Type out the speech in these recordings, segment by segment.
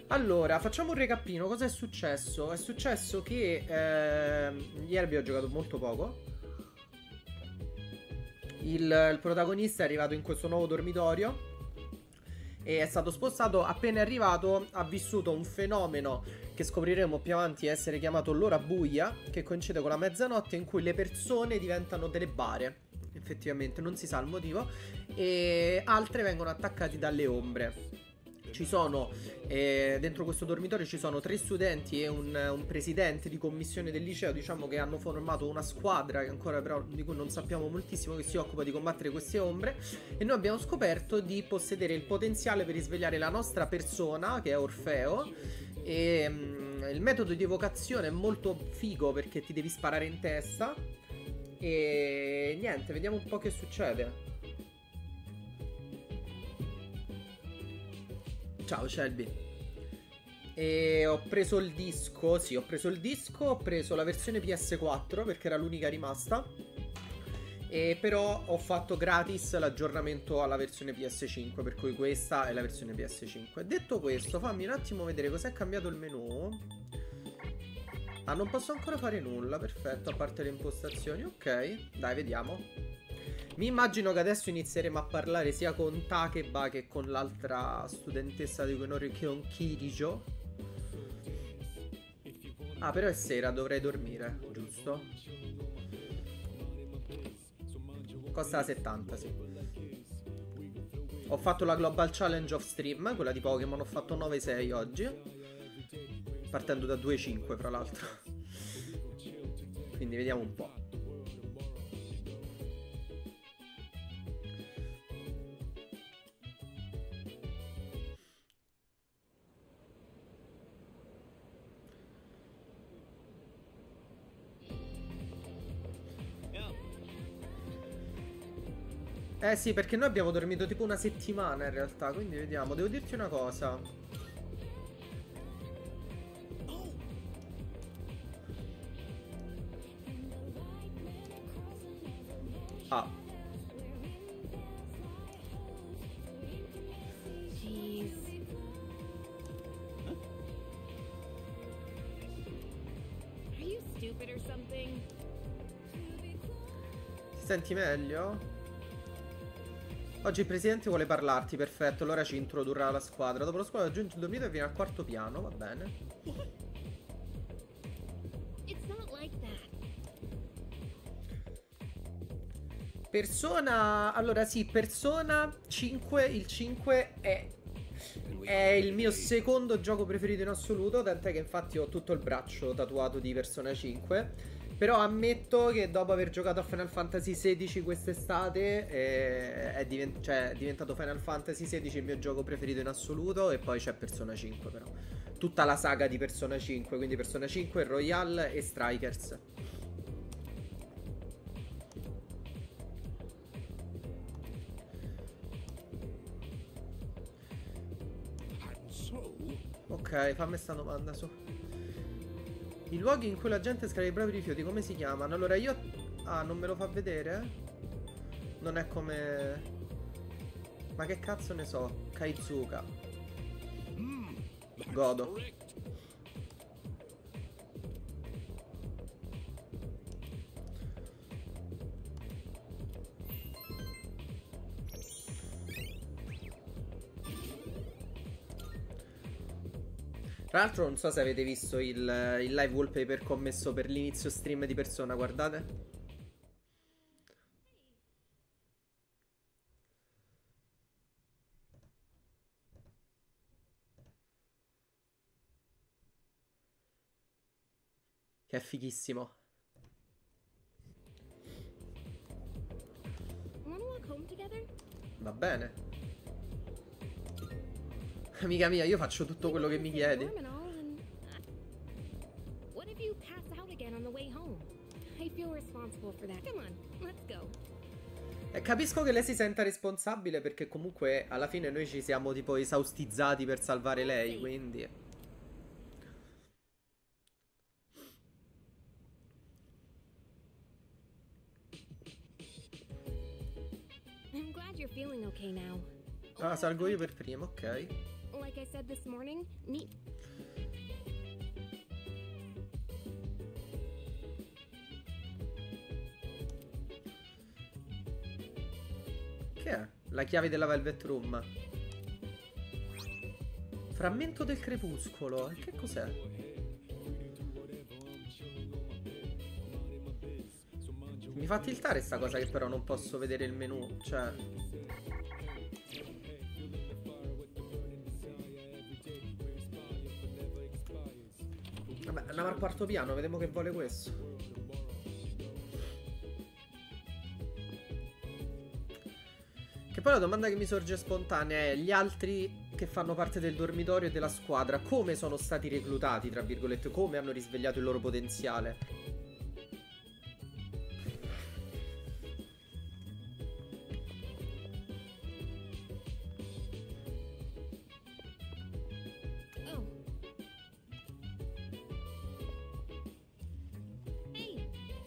Allora, facciamo un recapino. Cosa è successo? È successo che ieri abbiamo giocato molto poco. Il protagonista è arrivato in questo nuovo dormitorio e è stato spostato. Appena è arrivato ha vissuto un fenomeno che scopriremo più avanti essere chiamato l'ora buia, che coincide con la mezzanotte, in cui le persone diventano delle bare. Effettivamente non si sa il motivo. E altre vengono attaccate dalle ombre. Ci sono dentro questo dormitorio ci sono 3 studenti e un presidente di commissione del liceo, diciamo, che hanno formato una squadra che ancora però di cui non sappiamo moltissimo, che si occupa di combattere queste ombre. E noi abbiamo scoperto di possedere il potenziale per risvegliare la nostra persona, che è Orfeo. E il metodo di evocazione è molto figo perché ti devi sparare in testa. E niente, vediamo un po' che succede. Ciao Shelby. E ho preso il disco. Sì, ho preso il disco. Ho preso la versione PS4 perché era l'unica rimasta. E però ho fatto gratis l'aggiornamento alla versione PS5. Per cui questa è la versione PS5. Detto questo, fammi un attimo vedere cos'è cambiato il menu. Ah, non posso ancora fare nulla. Perfetto, a parte le impostazioni. Ok, dai, vediamo. Mi immagino che adesso inizieremo a parlare sia con Takeba che con l'altra studentessa di cui non ricordo, Kirijo. Ah, però è sera, dovrei dormire, giusto? Costa 70, sì. Ho fatto la Global Challenge of Stream, quella di Pokémon, ho fatto 9-6 oggi. Partendo da 2-5, fra l'altro. Quindi vediamo un po'. Eh sì, perché noi abbiamo dormito tipo una settimana in realtà, quindi vediamo. Devo dirti una cosa. Ah, Jeez. Are you stupid or something? ti senti meglio? Oggi il presidente vuole parlarti, perfetto. Allora ci introdurrà alla squadra. Dopo la squadra aggiunge il dormitorio e viene al quarto piano, va bene. It's not like that. Persona... Allora sì, Persona 5. Il 5 è il mio secondo gioco preferito in assoluto. Tant'è che infatti ho tutto il braccio tatuato di Persona 5. Però ammetto che dopo aver giocato a Final Fantasy XVI quest'estate cioè, è diventato Final Fantasy XVI il mio gioco preferito in assoluto. E poi c'è Persona 5 però. Tutta la saga di Persona 5. Quindi Persona 5, Royale e Strikers. Ok, fammi sta domanda su. I luoghi in cui la gente scarica i propri rifiuti, come si chiamano? Allora io... Ah, non me lo fa vedere? Non è come... Ma che cazzo ne so? Kaizuka. Godo. Tra l'altro non so se avete visto il live wallpaper che ho messo per l'inizio stream di Persona, guardate. Che è fighissimo. Wanna walk home together? Va bene. Amica mia, io faccio tutto quello che mi chiedi. What if you pass out again on the way home? I feel responsible for that. Come on, let's go. E capisco che lei si senta responsabile perché comunque alla fine noi ci siamo tipo esaustizzati per salvare lei, quindi... I'm glad you're feeling okay now. Ah, salgo io per primo, ok. Like I said this morning, neat. Che è? La chiave della Velvet Room. Frammento del crepuscolo. E che cos'è? Mi fa tiltare sta cosa che però non posso vedere il menu. Cioè... Vabbè, andiamo al quarto piano, vediamo che vuole questo. Che poi la domanda che mi sorge spontanea è: gli altri che fanno parte del dormitorio e della squadra come sono stati reclutati, tra virgolette, come hanno risvegliato il loro potenziale? Oh. Hey.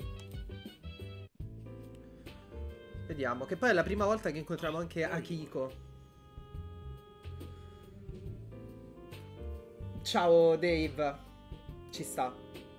Vediamo, che poi è la prima volta che incontriamo anche Akiko. Ciao Dave. Ci sta.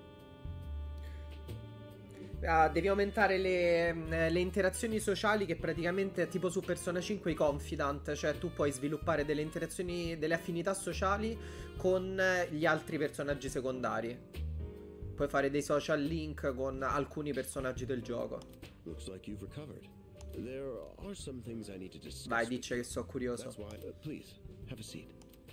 Devi aumentare le interazioni sociali, che praticamente è tipo su Persona 5 i confidant. Cioè tu puoi sviluppare delle interazioni, delle affinità sociali con gli altri personaggi secondari. Puoi fare dei social link con alcuni personaggi del gioco. Looks like you've recovered. There are some things I need to discuss. Vai, dice che sono curioso. That's why, please, have a seat.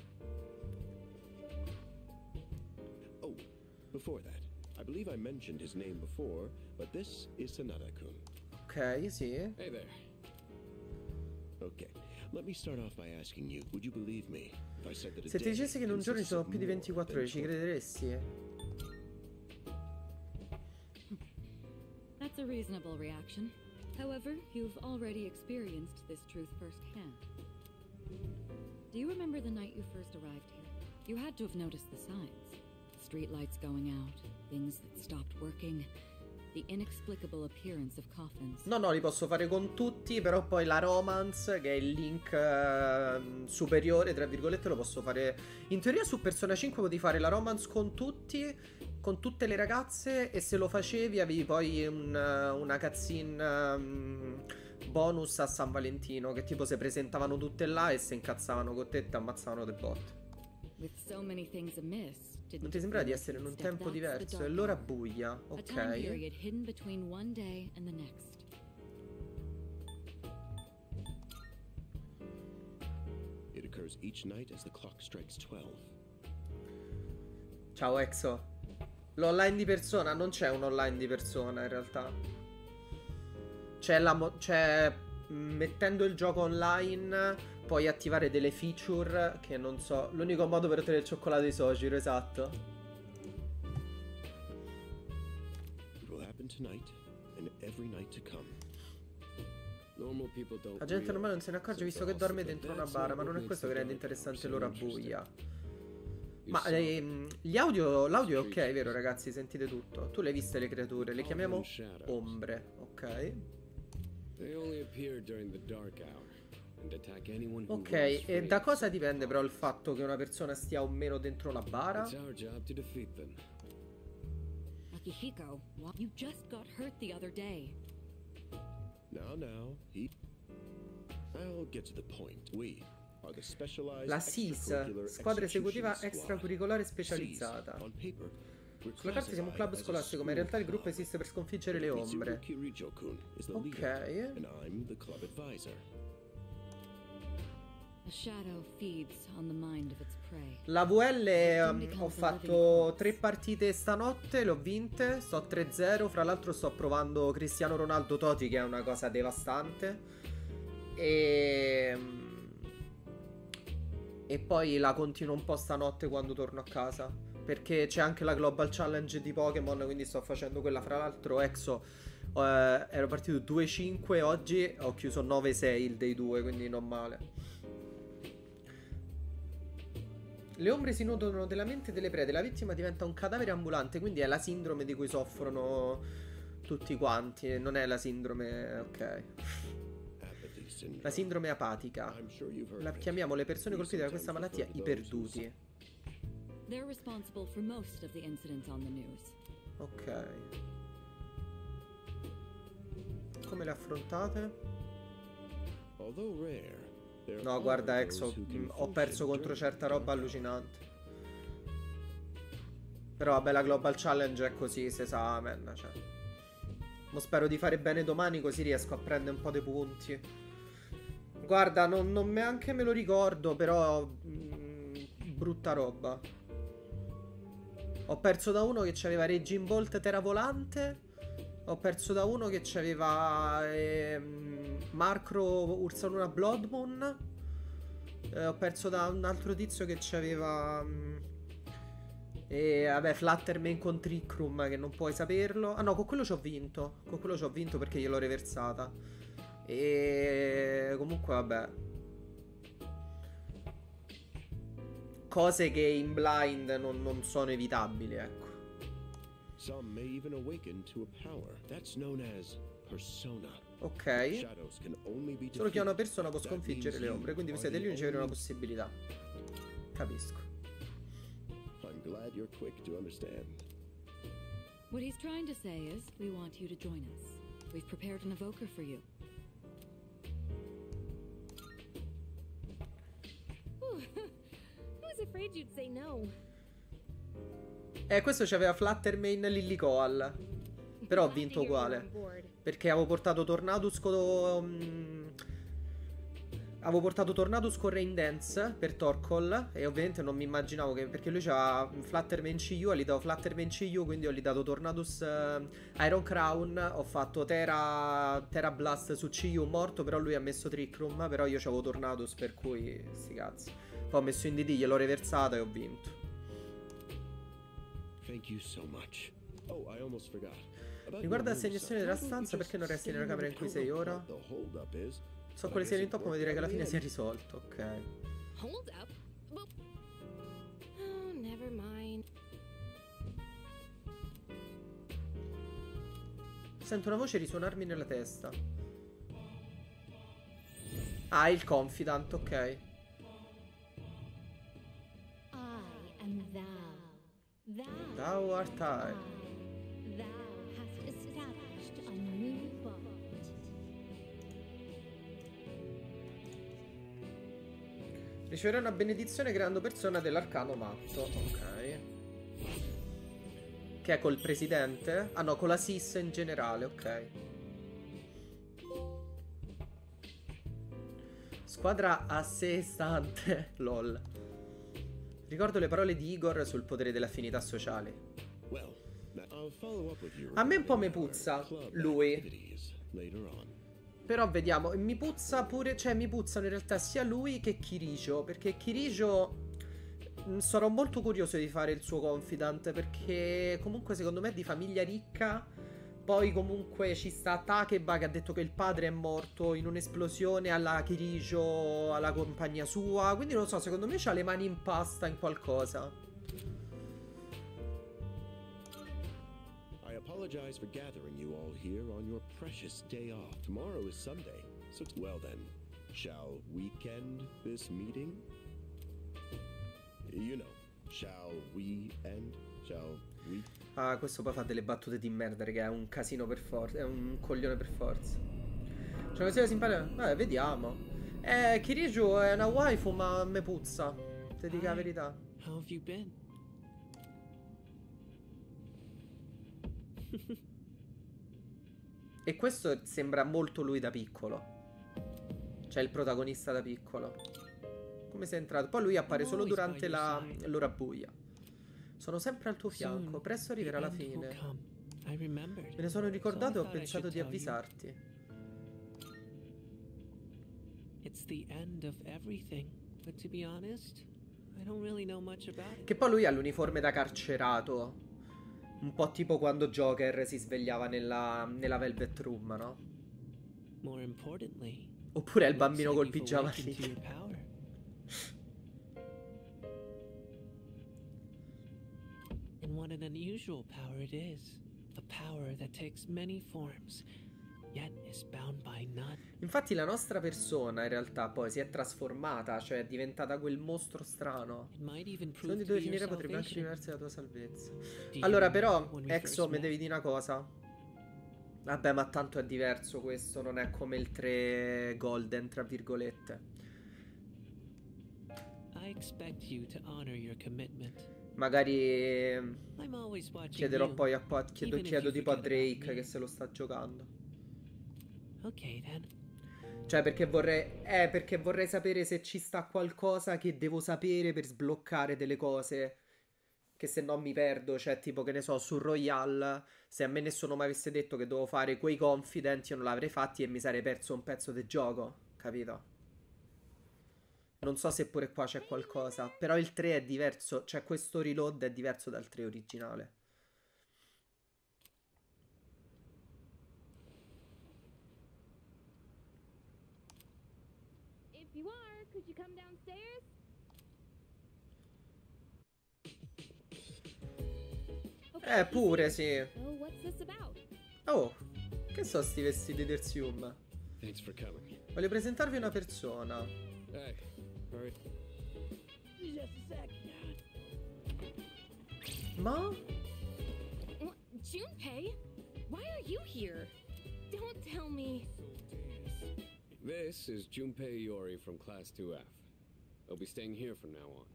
Oh, before that, I believe I mentioned his name before, but this is Sanada-kun. Ok, sì. Hey there. Okay, let me start off by asking you, would you believe me if I said that a Se ti day dicessi che in un giorno ci consists sono of più di more 24 than ore, ci 20? crederesti? That's a reasonable reaction. However, you've already experienced this truth firsthand. Do you remember the night you first arrived here? You had to have noticed the signs. Streetlights going out, things that stopped working, the inexplicable appearance of coffins. No, li posso fare con tutti, però poi la romance, che è il link superiore, tra virgolette, lo posso fare... In teoria su Persona 5 potevi fare la romance con tutti, con tutte le ragazze, e se lo facevi avevi poi una cutscene bonus a San Valentino, che tipo se presentavano tutte là e se incazzavano con te e ti ammazzavano del bot. With so many things amiss, Non ti sembra di essere in un tempo diverso? È l'ora buia, A time ok. period hidden between one day and the next. It occurs each night as the clock strikes 12. Ciao Exo. L'online di persona, non c'è un online di persona in realtà. C'è mettendo il gioco online puoi attivare delle feature che non so. L'unico modo per ottenere il cioccolato di Sojiro, esatto. It will happen tonight and every night to come. Normal people don't. La gente normale non se ne realize accorge visto since che they're dorme all dentro sick, una but bara, that's ma non è what questo che makes rende the dark interessante so l'ora interesting. buia. You Ma saw l'audio è ok, vero ragazzi? Sentite tutto. Tu le hai viste le creature, le chiamiamo ombre, ok? They only appear during the dark hour and attack anyone who Ok, runs e free. da cosa dipende però il fatto che una persona stia o meno dentro una bara? It's our job to defeat them. Akihiko, you just got hurt the other day. Now, I'll get to the point. We are the specialized La SIS, extracurricular squadra esecutiva execution squad. extracurricolare SIS, specializzata. on paper, we're Sulla carta siamo un club classified as a scolastico, ma in realtà il school gruppo club. esiste per sconfiggere le Mitsuko ombre. Kirijo-kun is the Ok. leader, and I'm the club advisor. A shadow feeds on the mind of its prey. La VL ho fatto 3 partite stanotte, le ho vinte, sto 3-0, fra l'altro sto provando Cristiano Ronaldo Totti, che è una cosa devastante. E poi la continuo un po' stanotte quando torno a casa, perché c'è anche la Global Challenge di Pokémon, quindi sto facendo quella. Fra l'altro Exo, ero partito 2-5 oggi, ho chiuso 9-6 il day 2, quindi non male. Le ombre si nutrono della mente delle prede, la vittima diventa un cadavere ambulante, quindi è la sindrome di cui soffrono tutti quanti, non è la sindrome, ok. Apathy syndrome. La sindrome apatica. I'm sure you've heard La of it. chiamiamo le persone We colpite da questa sometimes malattia i refer to those who perduti. They're responsible for most of the incidents on the news. Ok. Come le affrontate? Although rare, there No, are guarda those Exo, who can ho perso function contro during certa the roba dark hour. allucinante. Però vabbè, la Global Challenge è così, se sa, man, cioè. Mo spero di fare bene domani così riesco a prendere un po' dei punti. Guarda, non neanche me lo ricordo, però brutta roba. Ho perso da uno che c'aveva Raging Bolt Terra Volante. Ho perso da uno che c'aveva Macro Ursaluna Blood Moon. Ho perso da un altro tizio che c'aveva vabbè, Fluttermane con Trick Room, che non puoi saperlo. Ah no, con quello ci ho vinto. Con quello ci ho vinto perché gliel'ho reversata. E comunque vabbè, cose che in blind non sono evitabili, ecco. Some may even awaken to a power that's known as persona. Ok. Shadows can only be Solo chi ha una defeated. persona può That sconfiggere means le you ombre, quindi are siete the gli unici ad avere una only- possibilità. Capisco. I'm glad you're quick to understand. What he's trying to say is, we want you to join us. We've prepared an evoker for you. Whew. I was afraid you'd say no. Questo c'aveva Fluttermane Lillicoal. Però ho vinto Happy you're uguale. on board. Perché avevo portato Tornadus avevo portato Tornadus con Rain Dance per Torkoal. E ovviamente non mi immaginavo che, perché lui c'aveva Fluttermane CU, gli davo Fluttermane CU, quindi gli dato Tornadus Iron Crown. Ho fatto Terra Blast su CU morto, però lui ha messo Trick Room. Però io c'avevo Tornadus, per cui sti cazzi. Poi ho messo in DD, gliel'ho reversata e ho vinto. Thank you so much. Oh, I almost forgot. About Riguardo your l'assegnazione room della set, stanza, why perché non don't you resti just nella camera in cui sei ora? The hold up is, So but quale I sia guess l'intoppo, it ma direi che alla fine worked si è out in risolto. Ok. Hold up. Boop. Oh, never mind. Sento una voce risuonarmi nella testa. Ah, il Confidant, ok. I am thou. Thou art I. Thou hast established a new bond. Riceverà una benedizione creando persona dell'arcano matto. Ok. Che è col presidente? Ah no, con la SIS in generale, ok. Squadra a sé stante. LOL. Ricordo le parole di Igor sul potere delle affinità sociali. Well, I'll follow up with you A me un po' mi regarding our puzza club lui. activities later on. Però vediamo, mi puzza pure, cioè mi puzzano in realtà sia lui che Kirijo, perché Kirijo sarò molto curioso di fare il suo confidant, perché comunque secondo me è di famiglia ricca. Poi comunque ci sta Takeba che ha detto che il padre è morto in un'esplosione alla Kirijo, alla compagnia sua, quindi non lo so, secondo me c'ha le mani in pasta in qualcosa. I apologize for gathering you all here on your precious day off. Tomorrow is Sunday, so well then, shall we end this meeting? You know, shall we end? Shall we? Ah, questo poi fa delle battute di merda, raga, è un casino per forza, è un coglione per forza. Cioè, così si impara. Vabbè, vediamo. Kiriju è una waifu, ma a me puzza. Ti dico la verità. How have you been? E questo sembra molto lui da piccolo. Cioè il protagonista da piccolo. Come sei entrato? Poi lui appare solo durante l'ora buia. Sono sempre al tuo fianco. Presto arriverà la fine. Me ne sono ricordato e ho pensato di avvisarti. It's the end of everything, but to be honest, I don't really know much about it. Che poi lui ha l'uniforme da carcerato. Un po' tipo quando Joker si svegliava nella Velvet Room, no? More importantly, Oppure è il looks bambino like col you've pigiama awakened to lì. your power. And what an unusual power it is. A power that takes many forms. yet is bound by none. Infatti la nostra persona in realtà poi si è trasformata, cioè è diventata quel mostro strano. It might even Secondo prove di to dove be your finire potrebbe anche salvation. rivelarsi la tua salvezza. Do you Allora remember però, when we Exo, first mi met? devi dire una cosa. Vabbè, ma tanto è diverso questo, non è come il 3 Golden, tra virgolette. I expect you to honor your commitment. Magari I'm always watching chiederò you. poi chiedo even if chiedo you tipo a forget about Drake me. che se lo sta giocando. Okay then. Cioè perché vorrei sapere se ci sta qualcosa che devo sapere per sbloccare delle cose che se no mi perdo. Cioè tipo che ne so, su Royale, se a me nessuno mi avesse detto che dovevo fare quei confident, io non l'avrei fatti e mi sarei perso un pezzo del gioco, capito? Non so se pure qua c'è qualcosa, però il 3 è diverso, cioè questo reload è diverso dal 3 originale. If you are, could you come downstairs? Okay, Pure sì. so what's this about? Oh, che so sti vestiti del Sium? Thanks for coming. Voglio presentarvi una persona. Hey, hurry. Ma? What, Junpei? Why are you here? Don't tell me. This is Junpei Iori from Class 2F. I'll be staying here from now on.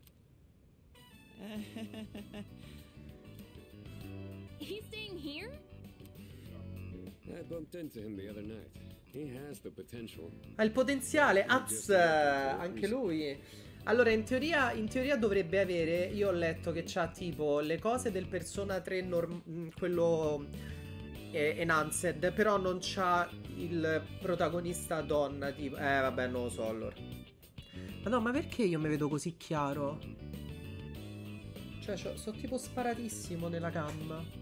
He's staying here? I bumped into him the other night. He has the potential. Ha il potenziale. Anche lui. Allora, in teoria dovrebbe avere. Io ho letto che c'ha tipo le cose del Persona 3 quello enhanced, però non c'ha il protagonista donna. Tipo. Vabbè, non lo so allora. Ma no, ma perché io mi vedo così chiaro? Cioè, sto tipo sparatissimo nella cam.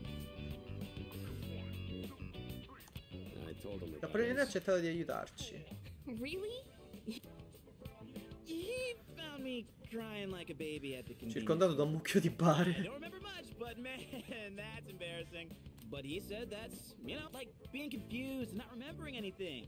I told him La about Prolina ha this. accettato di aiutarci. Really? He found me crying like a baby at the convenience. Circondato da un mucchio di I bare. don't remember much, but man, that's embarrassing. But he said that's, you know, like being confused and not remembering anything.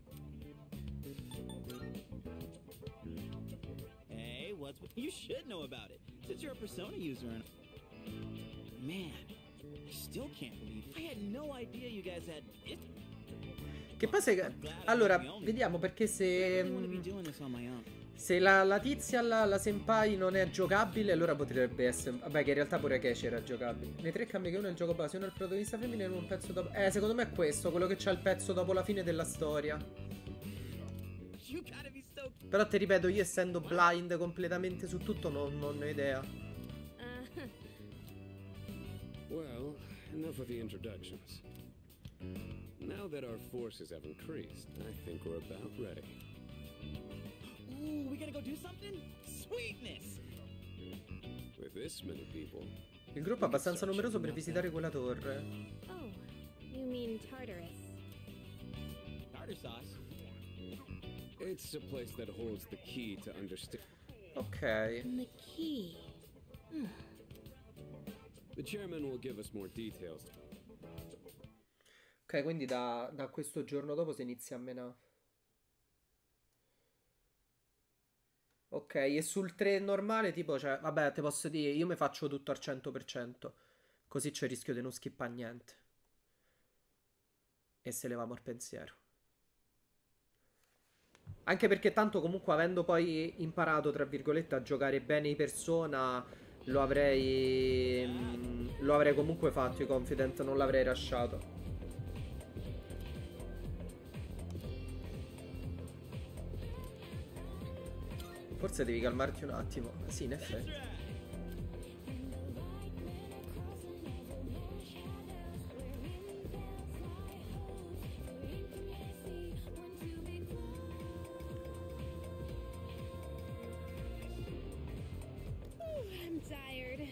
Hey, you should know about it, since you're a Persona user. And man, I still can't believe it. I had no idea you guys had it. Che poi se... Allora, vediamo perché I se... really want to be doing this on my own. Se la tizia, la senpai non è giocabile, allora potrebbe essere... Vabbè, che in realtà pure Keshi era giocabile. Nei tre cambi che uno è il gioco base, uno è il protagonista femmina e uno un pezzo dopo... secondo me è questo, quello che c'ha il pezzo dopo la fine della storia. You gotta be so. Però ti ripeto, io essendo blind completamente su tutto non ho idea. Well, enough of the introductions. Now that our forces have increased, I think we're about ready. Ooh, we gotta go do something? Sweetness! With this many people, Il gruppo è abbastanza numeroso per visitare quella torre. Oh, you mean Tartarus. Tartar sauce. it's a place that holds the key to understand. Ok. The key. The chairman will give us more details. Ok, quindi da questo giorno dopo si inizia a menare. Ok, e sul 3 normale tipo, cioè, vabbè, te posso dire, io mi faccio tutto al 100%. Così c'è il rischio di non skippare niente. E se levamo il pensiero. Anche perché tanto comunque avendo poi imparato, tra virgolette, a giocare bene in persona, lo avrei comunque fatto, i confident, non l'avrei lasciato. Forse devi calmarti un attimo. Sì, in effetti. I'm tired.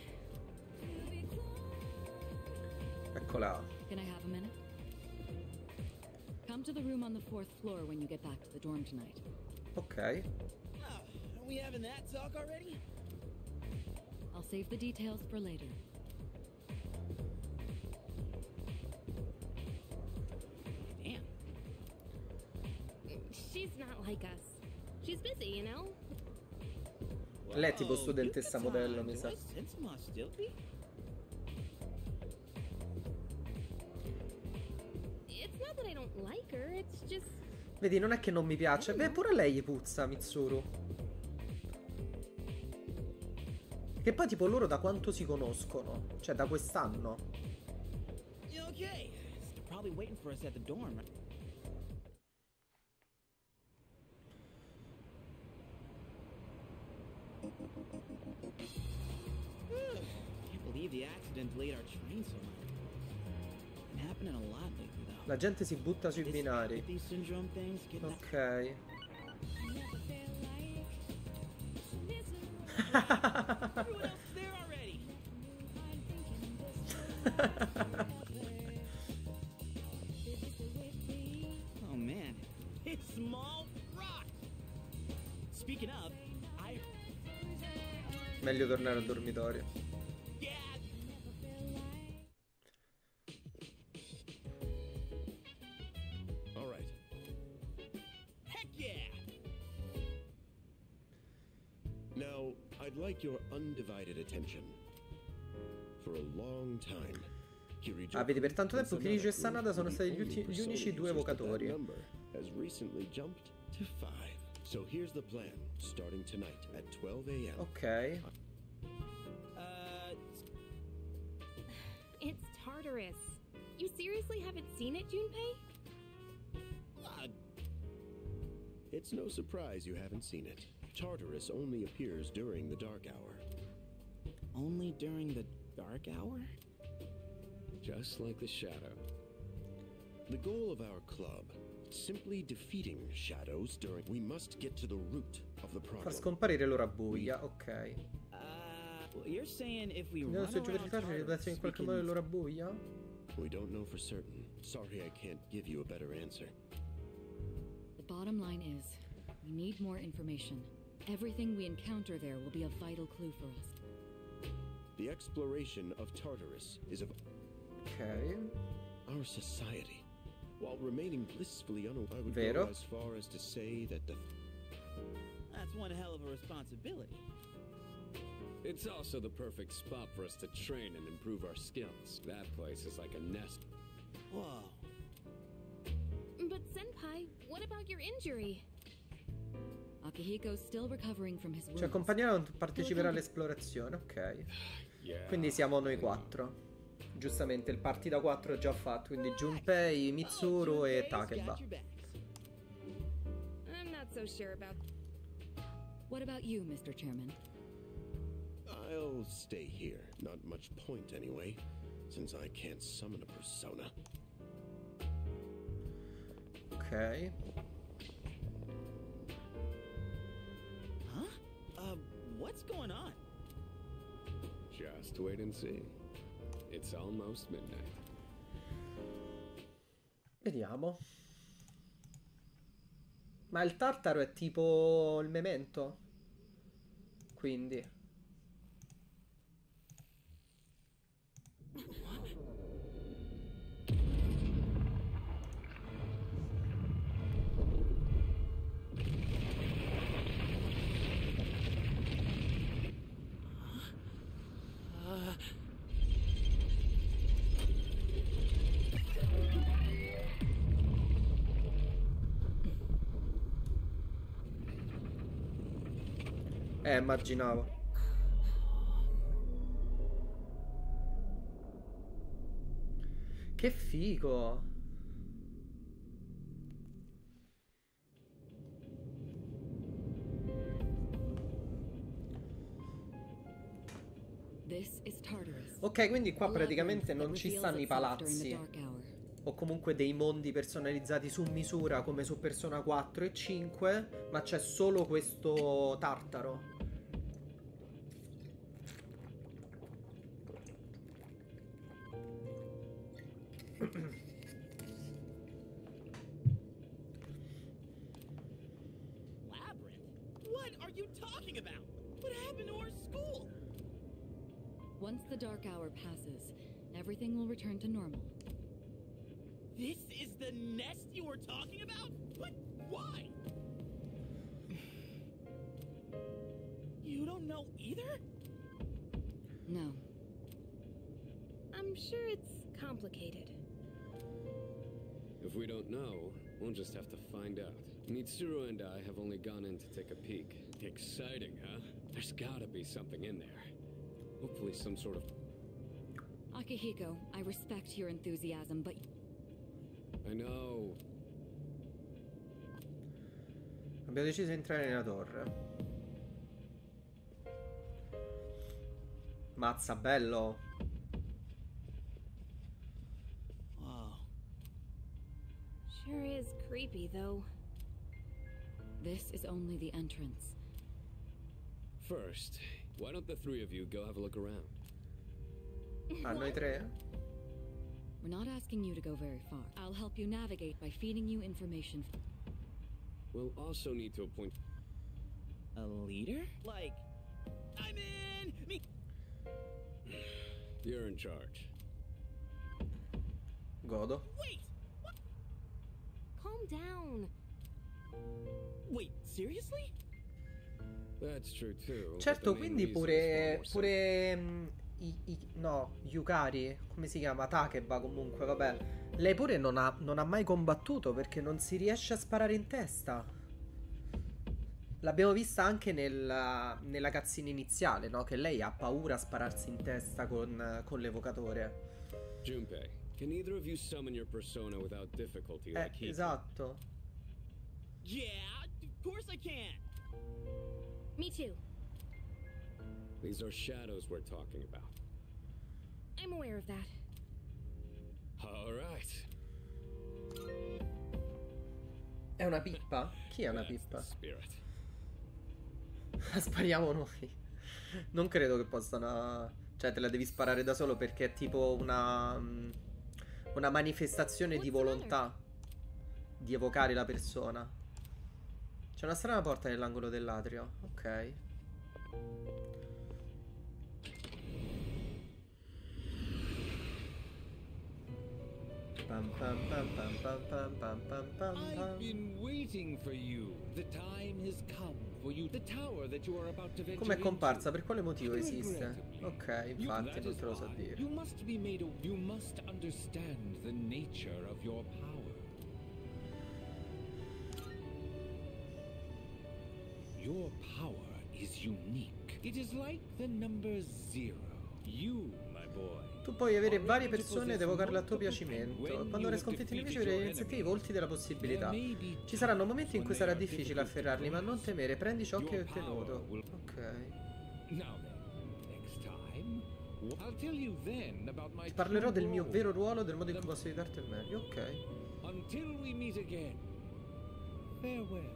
Eccola. Can I have a minute? Come to the room on the 4th floor when you get back to the dorm tonight. Ok. Oh, are we having that talk already? I'll save the details for later. Damn. like us. She's busy, you know? Lei è tipo Whoa, studentessa you got modello, time. mi Do sa. I sense some hostility? It's not that I don't like her, it's just... Vedi, non è che non mi piace. Beh, pure a lei gli puzza, Mitsuru. Che poi tipo loro da quanto si conoscono? Cioè da quest'anno? Okay. They're probably waiting for us at the dorm. Can't believe the accident delayed our train so much. Been happening a lot lately, though. La gente si butta sui binari. These syndrome things getting Ok. Everyone else is there already. Oh man, it's small rock. Speaking of, I Meglio tornare al dormitorio. yeah. All right. Heck yeah. Now, I'd like your undivided attention. For a long time, Kirijo Ah, vedi, per tanto tempo Sanada Kirijo e Sanada sono were the stati only gli Persona unici due users, but that evocatori. number has recently jumped to 5. So here's the plan. Starting tonight at 12 a.m. Ok. It's Tartarus. You seriously haven't seen it, Junpei? It's no surprise you haven't seen it. Tartarus only appears during the dark hour. Only during the dark hour? Just like the shadow. The goal of our club, simply defeating shadows during... We must get to the root of the Far problem. scomparire l'ora buia. Ok. Well, you're saying if we Andiamo run su around verificare le Tartarus, in we qualche modo can... l'ora buia. We don't know for certain. Sorry I can't give you a better answer. The bottom line is, we need more information. Everything we encounter there will be a vital clue for us. The exploration of Tartarus is of Ok. our society. While remaining blissfully unaware, I would Vero. go as far as to say that the... That's one hell of a responsibility. It's also the perfect spot for us to train and improve our skills. That place is like a nest. Whoa. But Senpai, what about your injury? Akihiko's still recovering from his wounds. Ci accompagnerà, parteciperà all'esplorazione. Ok. Yeah. Quindi siamo noi 4. Giustamente il partita 4 è già fatto. Quindi Junpei, Mitsuru e Junpei's Takeba. got your backs. I'm not so sure about... What about you, Mr. Chairman? I'll stay here. Not much point anyway, since I can't summon a persona. Ok. Huh? What's going on? Just wait and see. It's almost midnight. Vediamo. Ma il tartaro è tipo il memento? Quindi immaginavo. Che figo. This is Tartarus. Ok, quindi qua A praticamente labyrinth non that ci reveals stanno i itself during the palazzi dark hour. o comunque dei mondi personalizzati su misura come su Persona 4 e 5, ma c'è solo questo tartaro. Labyrinth? What are you talking about? What happened to our school? Once the dark hour passes, everything will return to normal. This is the nest you were talking about? But why? You don't know either? No. I'm sure it's complicated. If we don't know, we'll just have to find out. Mitsuru and I have only gone in to take a peek. Exciting, huh? There's gotta be something in there. Hopefully some sort of... Akihiko, I respect your enthusiasm, but... I know. Abbiamo deciso di entrare nella torre. Mazza, bello. Wow. Sure is creepy, though. This is only the entrance. First, why don't the three of you go have a look around? Ah, noi tre? We're not asking you to go very far. I'll help you navigate by feeding you information. We'll also need to appoint... A leader? Like, I'm in! Me! You're in charge. Godo. Wait! What? Calm down. Wait, seriously? That's true too. but Certo, the main quindi reason pure... is far more simple. no, Yukari, come si chiama? Takeba comunque, vabbè. Lei pure non ha mai combattuto perché non si riesce a sparare in testa. L'abbiamo vista anche nella cutscene iniziale, no? Che lei ha paura a spararsi in testa con l'evocatore. Junpei, can either of you summon your persona without difficulty like he can? Esatto. Yeah, of course I can! Me too. These are shadows we're talking about. I'm aware of that. All right. È una pippa? Chi è una That's the pippa? spirit. La spariamo noi. Non credo che possano... Cioè, te la devi sparare da solo perché è tipo una manifestazione di volontà di evocare la persona. C'è una strana porta nell'angolo dell'atrio. Ok. Pam pam pam pam pam pam pam pam pam I've pam. been waiting for you. The time has come for you. The tower that you are about to venture Come è comparsa? into. Per quale motivo esiste? Regrettably. Ok, infatti That non is te lo so why dire. You must be made you must understand the nature of your power. Your power is unique. It is like the number 0. You, my boy. Tu puoi avere varie persone ed evocarle a tuo piacimento. Quando avrai sconfitto i nemici avrai iniziative i volti della possibilità. Ci saranno momenti in cui sarà difficile afferrarli, ma non temere, prendi ciò che hai ottenuto. Ok. Now then, next time, I'll tell you then about my Ti parlerò true del mio role. vero ruolo, del modo in cui posso aiutarti al meglio. Ok. Until we meet again. Farewell.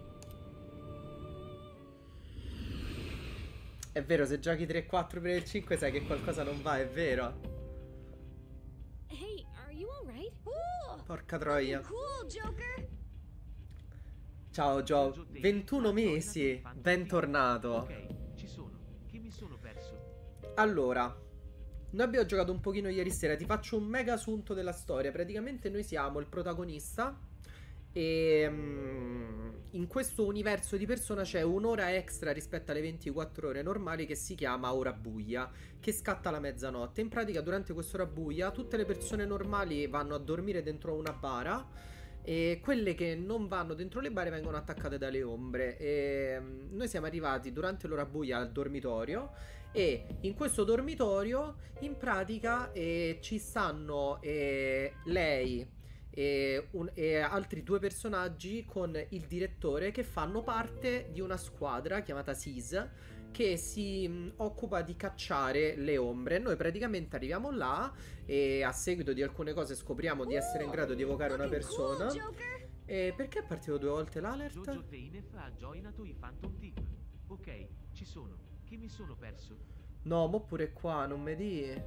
È vero, se giochi 3-4 per il 5 sai che qualcosa non va, è vero. Hey, are you alright? Porca troia. Cool, Joker! Ciao Joe, 21 mesi, bentornato. Ok, ci sono. Che mi sono perso? Allora, noi abbiamo giocato un pochino ieri sera, ti faccio un mega assunto della storia. Praticamente noi siamo il protagonista e in questo universo di Persona c'è un'ora extra rispetto alle 24 ore normali che si chiama ora buia, che scatta alla mezzanotte. In pratica durante quest'ora buia tutte le persone normali vanno a dormire dentro una bara e quelle che non vanno dentro le bare vengono attaccate dalle ombre. E noi siamo arrivati durante l'ora buia al dormitorio e in questo dormitorio in pratica ci stanno lei e altri due personaggi con il direttore che fanno parte di una squadra chiamata SIS che si occupa di cacciare le ombre. Noi praticamente arriviamo là e a seguito di alcune cose scopriamo di essere in grado di evocare una persona. E perché è partito 2 volte l'alert? Jojo Teinef ha joinato i Phantom Team. Ok, ci sono. Che mi sono perso? No, mo pure qua, non mi di.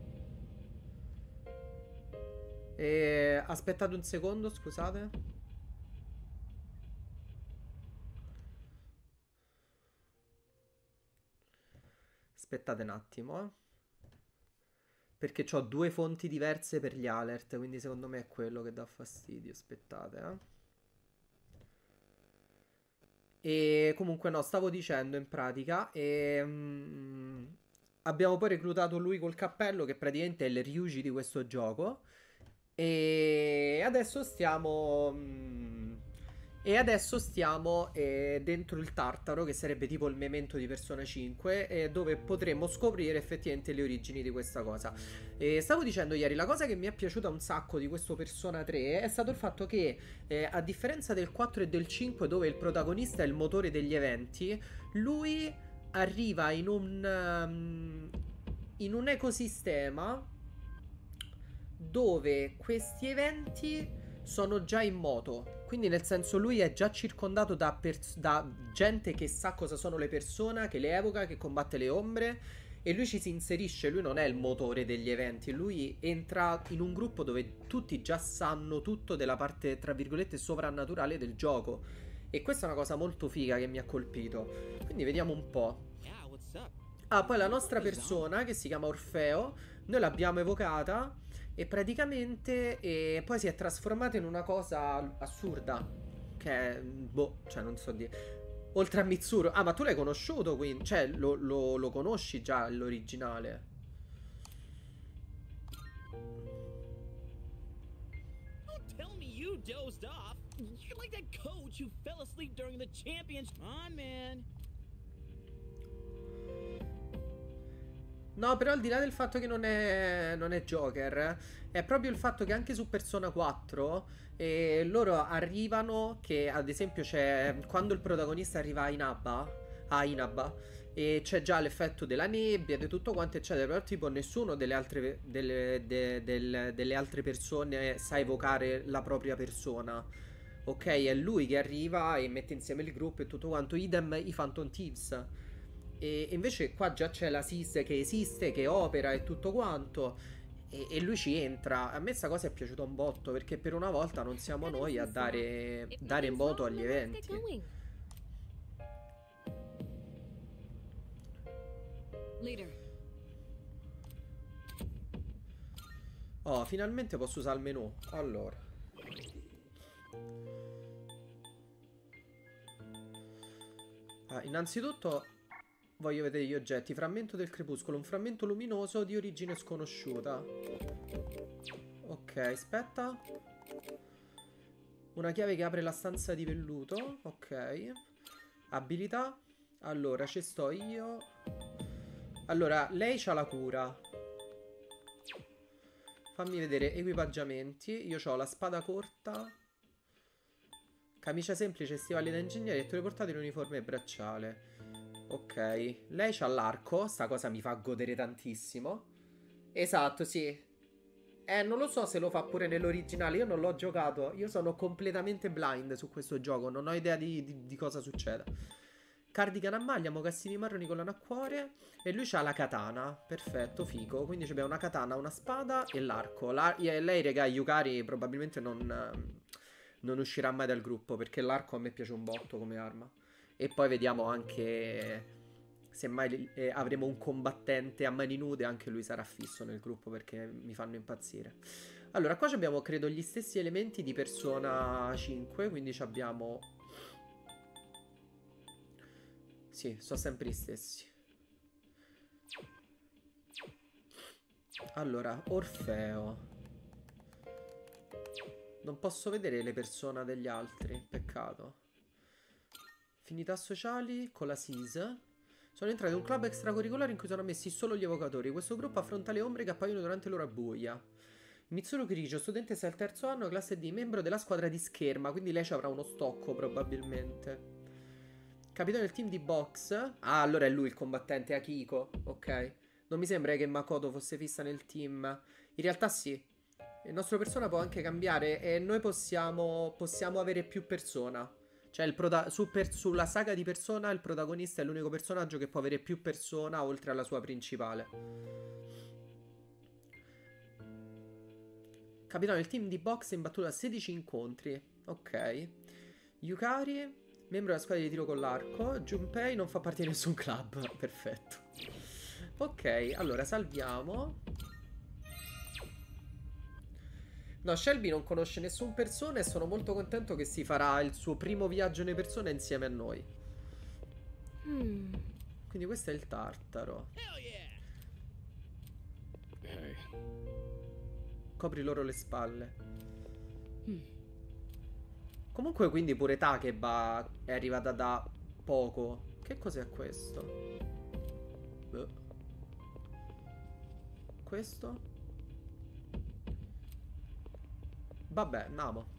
Aspettate un secondo, scusate. Aspettate un attimo, perché ho 2 fonti diverse per gli alert, quindi secondo me è quello che dà fastidio. Aspettate, E comunque no, stavo dicendo in pratica, abbiamo poi reclutato lui col cappello che praticamente è il Ryuji di questo gioco. E adesso stiamo dentro il Tartaro, che sarebbe tipo il memento di Persona 5, dove potremmo scoprire effettivamente le origini di questa cosa. E stavo dicendo ieri, la cosa che mi è piaciuta un sacco di questo Persona 3 è stato il fatto che, a differenza del 4 e del 5, dove il protagonista è il motore degli eventi, lui arriva in un ecosistema dove questi eventi sono già in moto. Quindi nel senso lui è già circondato da gente che sa cosa sono le persone, che le evoca, che combatte le ombre, e lui ci si inserisce. Lui non è il motore degli eventi, lui entra in un gruppo dove tutti già sanno tutto della parte tra virgolette sovrannaturale del gioco. E questa è una cosa molto figa che mi ha colpito. Quindi vediamo un po'. Ah, poi la nostra persona, che si chiama Orfeo, noi l'abbiamo evocata e praticamente poi si è trasformata in una cosa assurda. Che è, boh, cioè non so dire. Oltre a Mitsuru. Ah, ma tu l'hai conosciuto quindi? Cioè lo conosci già l'originale? Don't tell me you dozed off. You're like that coach who fell asleep during the championship. Come on, man. No, però al di là del fatto che non è Joker, è proprio il fatto che anche su Persona 4 loro arrivano, che ad esempio c'è, quando il protagonista arriva a Inaba, e c'è già l'effetto della nebbia e di tutto quanto eccetera, però tipo nessuno delle altre persone sa evocare la propria persona. Ok, è lui che arriva e mette insieme il gruppo e tutto quanto, idem i Phantom Thieves. E invece qua già c'è la SIS che esiste, che opera e tutto quanto, e lui ci entra. A me sta cosa è piaciuta un botto, perché per una volta non siamo noi a dare moto agli eventi. Oh, finalmente posso usare il menu. Allora, innanzitutto voglio vedere gli oggetti. Frammento del crepuscolo, un frammento luminoso di origine sconosciuta. Ok, aspetta. Una chiave che apre la stanza di velluto. Ok. Abilità. Allora, ci sto io. Allora, lei c'ha la cura. Fammi vedere equipaggiamenti. Io ho la spada corta, camicia semplice, stivali da ingegnere e teleportato in uniforme e bracciale. Ok, lei c'ha l'arco, sta cosa mi fa godere tantissimo. Esatto, sì. Non lo so se lo fa pure nell'originale, io non l'ho giocato. Io sono completamente blind su questo gioco, non ho idea di cosa succeda. Cardigan a maglia, mocassini marroni con l'anacquario. E lui c'ha la katana, perfetto, figo. Quindi abbiamo una katana, una spada e l'arco. Lei, raga, Yukari probabilmente non uscirà mai dal gruppo, perché l'arco a me piace un botto come arma. E poi vediamo anche, se mai avremo un combattente a mani nude, anche lui sarà fisso nel gruppo, perché mi fanno impazzire. Allora, qua abbiamo credo gli stessi elementi di Persona 5, quindi abbiamo... Sì, sono sempre gli stessi. Allora, Orfeo. Non posso vedere le persone degli altri, peccato. Affinità sociali con la SIS. Sono entrato in un club extracurricolare in cui sono ammessi solo gli evocatori. Questo gruppo affronta le ombre che appaiono durante l'ora buia. Mitsuru Kirijo, studentessa del terzo anno, classe D, membro della squadra di scherma. Quindi lei ci avrà uno stocco probabilmente. Capitano del team di box. Ah, allora è lui il combattente, Akiko. Ok. Non mi sembra che Makoto fosse fissa nel team. In realtà sì. Il nostro persona può anche cambiare e noi possiamo avere più persona. Cioè sulla saga di Persona il protagonista è l'unico personaggio che può avere più persona oltre alla sua principale. Capitano del team di box imbattuto a 16 incontri. Ok. Yukari, membro della squadra di tiro con l'arco. Junpei non fa parte di nessun club. Perfetto. Ok, allora salviamo. No, Shelby non conosce nessun persona e sono molto contento che si farà il suo primo viaggio in persona insieme a noi. Quindi questo è il Tartaro. Copri loro le spalle. Comunque quindi pure Takeba è arrivata da poco. Che cos'è questo? Questo? Vabbè, andiamo.